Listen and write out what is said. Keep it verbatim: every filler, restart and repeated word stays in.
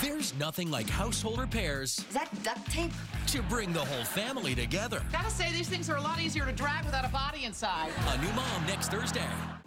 There's nothing like household repairs Is that duct tape? to bring the whole family together. Gotta say, these things are a lot easier to drag without a body inside. A new mom next Thursday.